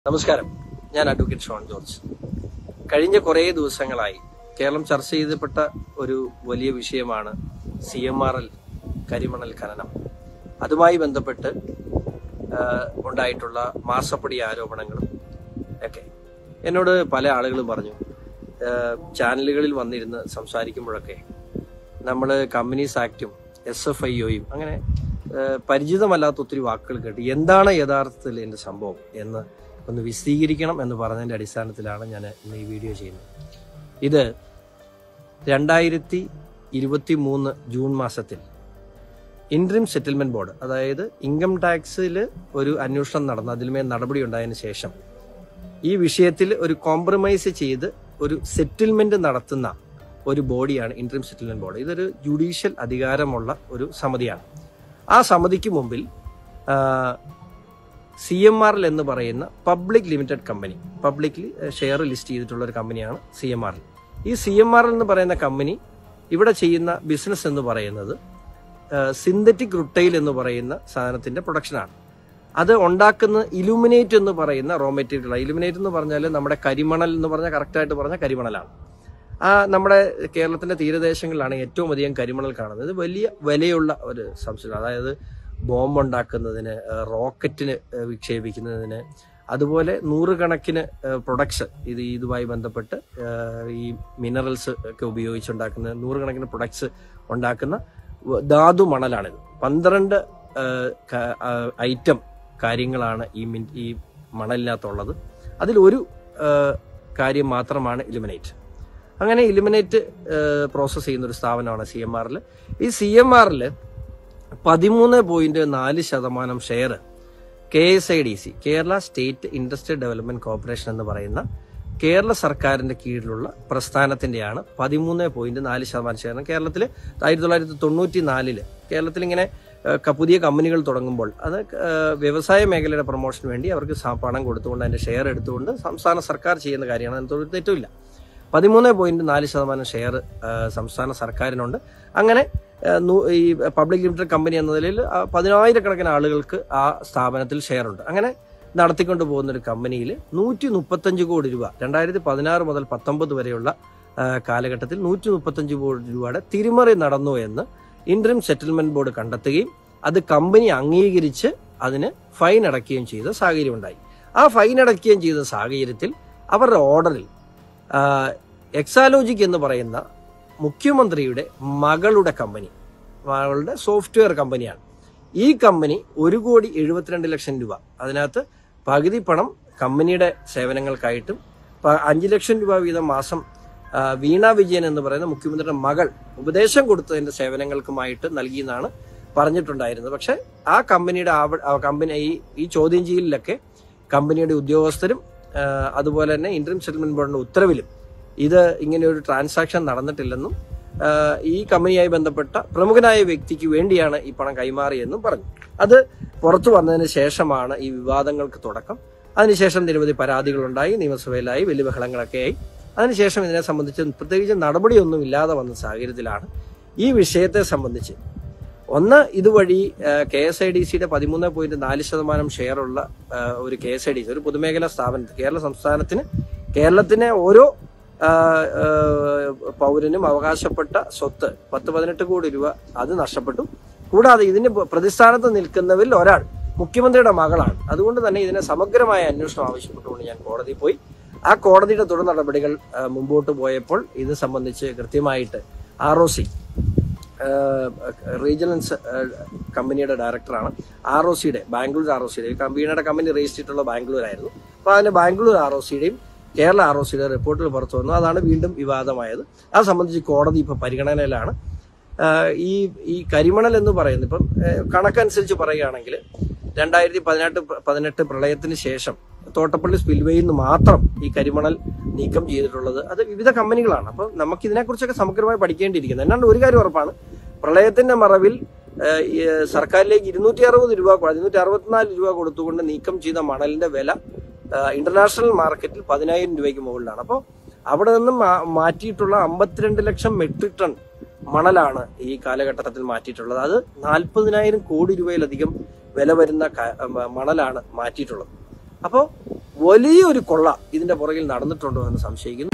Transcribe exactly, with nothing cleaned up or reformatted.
നമസ്കാരം, ഞാൻ അഡ്വക്കേറ്റ് ഷോൺ ജോർജ്. കഴിഞ്ഞ കുറേ ദിവസങ്ങളായി കേരളം ചർച്ച ചെയ്യപ്പെട്ട ഒരു വലിയ വിഷയമാണ് സി എം ആർ എൽ കരിമണൽ ഖനനം. അതുമായി ബന്ധപ്പെട്ട് ഉണ്ടായിട്ടുള്ള മാസപ്പടി ആരോപണങ്ങളും ഒക്കെ എന്നോട് പല ആളുകളും പറഞ്ഞു. ചാനലുകളിൽ വന്നിരുന്ന് സംസാരിക്കുമ്പോഴൊക്കെ നമ്മൾ കമ്പനീസ് ആക്റ്റും എസ് എഫ് ഐ ഒയും അങ്ങനെ പരിചിതമല്ലാത്ത ഒത്തിരി വാക്കുകൾ കേട്ട് എന്താണ് യഥാർത്ഥത്തിൽ എൻ്റെ സംഭവം എന്ന് ഒന്ന് വിശദീകരിക്കണം എന്ന് പറഞ്ഞതിൻ്റെ അടിസ്ഥാനത്തിലാണ് ഞാൻ ഇന്ന് ഈ വീഡിയോ ചെയ്യുന്നത്. ഇത് രണ്ടായിരത്തി ഇരുപത്തി മൂന്ന് ജൂൺ മാസത്തിൽ ഇൻട്രീം സെറ്റിൽമെന്റ് ബോർഡ്, അതായത് ഇൻകം ടാക്സിൽ ഒരു അന്വേഷണം നടന്നു, അതിലുമേ നടപടി ഉണ്ടായതിനു ശേഷം ഈ വിഷയത്തിൽ ഒരു കോംപ്രമൈസ് ചെയ്ത് ഒരു സെറ്റിൽമെന്റ് നടത്തുന്ന ഒരു ബോഡിയാണ് ഇൻട്രീം സെറ്റിൽമെന്റ് ബോർഡ്. ഇതൊരു ജുഡീഷ്യൽ അധികാരമുള്ള ഒരു സമിതിയാണ്. ആ സമിതിക്ക് മുമ്പിൽ സി എം ആർ എൽ എന്ന് പറയുന്ന public limited company, publicly share list ചെയ്തിട്ടുള്ള ഒരു കമ്പനിയാണ് സി എം ആർ എൽ. ഈ സി എം ആർ എൽ എന്ന് പറയുന്ന കമ്പനി ഇവിടെ ചെയ്യുന്ന ബിസിനസ് എന്ന് പറയുന്നത് സിന്തറ്റിക് റുട്ടൈൽ എന്ന് പറയുന്ന സാധനത്തിന്റെ പ്രൊഡക്ഷനാണ്. അത് ഉണ്ടാക്കുന്ന ഇലുമിനേറ്റ് എന്ന് പറയുന്ന റോ മെറ്റീരിയൽ. ഇലുമിനേറ്റ് എന്ന് പറഞ്ഞാൽ നമ്മുടെ കരിമണൽ എന്ന് പറഞ്ഞാൽ കറക്റ്റായിട്ട് പറഞ്ഞാൽ കരിമണലാണ്. ആ നമ്മുടെ കേരളത്തിന്റെ തീരദേശങ്ങളിലാണ് ഏറ്റവും അധികം കരിമണൽ കാണുന്നത്. ഇത് വലിയ വിലയുള്ള ഒരു സംശയം. അതായത് ബോംബ് ഉണ്ടാക്കുന്നതിന്, റോക്കറ്റിന് വിക്ഷേപിക്കുന്നതിന്, അതുപോലെ നൂറുകണക്കിന് പ്രൊഡക്ട്സ് ഇത് ഇതുമായി ബന്ധപ്പെട്ട് ഈ മിനറൽസ് ഒക്കെ ഉപയോഗിച്ചുണ്ടാക്കുന്ന നൂറുകണക്കിന് പ്രൊഡക്ട്സ് ഉണ്ടാക്കുന്ന ധാതു മണലാണിത്. പന്ത്രണ്ട് ഐറ്റം കാര്യങ്ങളാണ് ഈ മിൻ ഈ മണലിനകത്തുള്ളത്. അതിലൊരു കാര്യം മാത്രമാണ് ഇലുമിനേറ്റ്. അങ്ങനെ ഇലുമിനേറ്റ് പ്രോസസ് ചെയ്യുന്ന ഒരു സ്ഥാപനമാണ് സി എം ആറിൽ. ഈ സി എം ആറിൽ പതിമൂന്ന് പോയിന്റ് നാല് ശതമാനം share K S I D C, Kerala state industrial development corporation എന്ന് പറയുന്ന കേരള സർക്കാരിന്റെ കീഴിലുള്ള പ്രസ്ഥാനത്തിന്റെയാണ് പതിമൂന്ന് പോയിന്റ് നാല് ശതമാനം ഷെയർ. കേരളത്തിൽ ആയിരത്തി തൊള്ളായിരത്തി തൊണ്ണൂറ്റി നാലില് കേരളത്തിൽ ഇങ്ങനെ പുതിയ കമ്പനികൾ തുടങ്ങുമ്പോൾ അത് വ്യവസായ മേഖലയുടെ പ്രൊമോഷന് വേണ്ടി അവർക്ക് പണം കൊടുത്തുകൊണ്ട് അതിന്റെ ഷെയർ എടുത്തുകൊണ്ട് സംസ്ഥാന സർക്കാർ ചെയ്യുന്ന കാര്യമാണ്. അതിനകത്ത് തെറ്റില്ല. പതിമൂന്ന് പോയിന്റ് നാല് ശതമാനം ഷെയർ സംസ്ഥാന സർക്കാരിനുണ്ട്. അങ്ങനെ ഈ പബ്ലിക് ലിമിറ്റഡ് കമ്പനി എന്ന നിലയിൽ പതിനായിരക്കണക്കിന് ആളുകൾക്ക് ആ സ്ഥാപനത്തിൽ ഷെയർ ഉണ്ട്. അങ്ങനെ നടത്തിക്കൊണ്ട് പോകുന്ന ഒരു കമ്പനിയിൽ നൂറ്റി മുപ്പത്തഞ്ച് കോടി രൂപ രണ്ടായിരത്തി പതിനാറ് മുതൽ പത്തൊമ്പത് വരെയുള്ള കാലഘട്ടത്തിൽ നൂറ്റി മുപ്പത്തഞ്ച് കോടി രൂപയുടെ തിരിമറി നടന്നു എന്ന് ഇൻട്രീം സെറ്റിൽമെന്റ് ബോർഡ് കണ്ടെത്തുകയും അത് കമ്പനി അംഗീകരിച്ച് അതിന് ഫൈൻ അടയ്ക്കുകയും ചെയ്ത സാഹചര്യം ഉണ്ടായി. ആ ഫൈൻ അടയ്ക്കുകയും ചെയ്ത സാഹചര്യത്തിൽ അവരുടെ ഓർഡറിൽ എക്സാലോജിക് എന്ന് പറയുന്ന മുഖ്യമന്ത്രിയുടെ മകളുടെ കമ്പനി, മകളുടെ സോഫ്റ്റ്വെയർ കമ്പനിയാണ്. ഈ കമ്പനി ഒരു കോടി എഴുപത്തിരണ്ട് ലക്ഷം രൂപ, അതിനകത്ത് പകുതി പണം കമ്പനിയുടെ സേവനങ്ങൾക്കായിട്ടും അഞ്ചു ലക്ഷം രൂപ വീതം മാസം വീണ വിജയൻ എന്ന് പറയുന്ന മുഖ്യമന്ത്രിയുടെ മകൾ ഉപദേശം കൊടുത്തതിന്റെ സേവനങ്ങൾക്കുമായിട്ട് നൽകിയെന്നാണ് പറഞ്ഞിട്ടുണ്ടായിരുന്നത്. പക്ഷെ ആ കമ്പനിയുടെ കമ്പനി ഈ ഈ ചോദ്യം ചെയ്യലിലൊക്കെ കമ്പനിയുടെ ഉദ്യോഗസ്ഥരും അതുപോലെ തന്നെ ഇൻട്രീം സെറ്റിൽമെന്റ് ബോർഡിന്റെ ഉത്തരവിലും ഇത് ഇങ്ങനെ ഒരു ട്രാൻസാക്ഷൻ നടന്നിട്ടില്ലെന്നും ഈ കമ്പനിയായി ബന്ധപ്പെട്ട പ്രമുഖനായ വ്യക്തിക്ക് വേണ്ടിയാണ് ഈ പണം കൈമാറിയെന്നും പറഞ്ഞു. അത് പുറത്തു വന്നതിന് ശേഷമാണ് ഈ വിവാദങ്ങൾക്ക് തുടക്കം. അതിനുശേഷം നിരവധി പരാതികളുണ്ടായി, നിയമസഭയിലായി, വലിയ ബഹളങ്ങളൊക്കെയായി. അതിനുശേഷം ഇതിനെ സംബന്ധിച്ച് പ്രത്യേകിച്ച് നടപടിയൊന്നും ഇല്ലാതെ വന്ന സാഹചര്യത്തിലാണ് ഈ വിഷയത്തെ സംബന്ധിച്ച് ഒന്ന് ഇതുവഴി കെ എസ് ഐ ഡി സിയുടെ പതിമൂന്ന് പോയിന്റ് നാല് ശതമാനം ഷെയറുള്ള ഒരു K S I D C, ഒരു പൊതുമേഖലാ സ്ഥാപനത്തിൽ കേരള സംസ്ഥാനത്തിന് കേരളത്തിനെ ഓരോ പൗരനും അവകാശപ്പെട്ട സ്വത്ത് പത്ത് പതിനെട്ട് കോടി രൂപ അത് നഷ്ടപ്പെട്ടു. കൂടാതെ ഇതിന് പ്രതിസ്ഥാനത്ത് നിൽക്കുന്നവരിൽ ഒരാൾ മുഖ്യമന്ത്രിയുടെ മകളാണ്. അതുകൊണ്ട് തന്നെ ഇതിനെ സമഗ്രമായ അന്വേഷണം ആവശ്യപ്പെട്ടുകൊണ്ട് ഞാൻ കോടതിയിൽ പോയി. ആ കോടതിയുടെ തുടർ നടപടികൾ മുമ്പോട്ട് പോയപ്പോൾ ഇത് സംബന്ധിച്ച് കൃത്യമായിട്ട് ആർ ഒ സി റീജിയണൽ കമ്പനിയുടെ ഡയറക്ടറാണ് ആർ ഒ സിയുടെ ബാംഗ്ലൂർ ആർ ഒ സിയുടെ വീണയുടെ കമ്പനി രജിസ്റ്റർ ചെയ്തിട്ടുള്ള ബാംഗ്ലൂരായിരുന്നു. അപ്പോൾ അതിന്റെ ബാംഗ്ലൂർ ആർ ഒ സിയുടെയും കേരള ആർ ഒ സിയുടെ റിപ്പോർട്ടുകൾ പുറത്തു വന്നു. അതാണ് വീണ്ടും വിവാദമായത്. അത് സംബന്ധിച്ച് കോടതി ഇപ്പൊ പരിഗണനയിലാണ്. ഈ ഈ കരിമണൽ എന്ന് പറയുന്നത് ഇപ്പം കണക്കനുസരിച്ച് പറയുകയാണെങ്കിൽ രണ്ടായിരത്തി പതിനെട്ട് പതിനെട്ട് പ്രളയത്തിന് ശേഷം തോട്ടപ്പള്ളി സ്പിൽവേയിൽ നിന്ന് മാത്രം ഈ കരിമണൽ നീക്കം ചെയ്തിട്ടുള്ളത് അത് വിവിധ കമ്പനികളാണ്. അപ്പൊ നമുക്ക് ഇതിനെക്കുറിച്ചൊക്കെ സമഗ്രമായി പഠിക്കേണ്ടിയിരിക്കുന്നത്. എന്നാണ് ഒരു കാര്യം ഉറപ്പാണ്, പ്രളയത്തിന്റെ മറവിൽ സർക്കാരിലേക്ക് ഇരുന്നൂറ്റി അറുപത് രൂപ ഇരുന്നൂറ്റി അറുപത്തിനാല് രൂപ കൊടുത്തുകൊണ്ട് നീക്കം ചെയ്ത മണലിന്റെ വില ഇന്റർനാഷണൽ മാർക്കറ്റിൽ പതിനായിരം രൂപയ്ക്ക് മുകളിലാണ്. അപ്പോൾ അവിടെ നിന്നും മാറ്റിയിട്ടുള്ള അമ്പത്തിരണ്ട് ലക്ഷം മെട്രിക് ടൺ മണലാണ് ഈ കാലഘട്ടത്തിൽ മാറ്റിയിട്ടുള്ളത്. അത് നാൽപ്പതിനായിരം കോടി രൂപയിലധികം വില വരുന്ന മണലാണ് മാറ്റിയിട്ടുള്ളത്. അപ്പോൾ വലിയൊരു കൊള്ള ഇതിന്റെ പുറകിൽ നടന്നിട്ടുണ്ടോ എന്ന് സംശയിക്കുന്നു.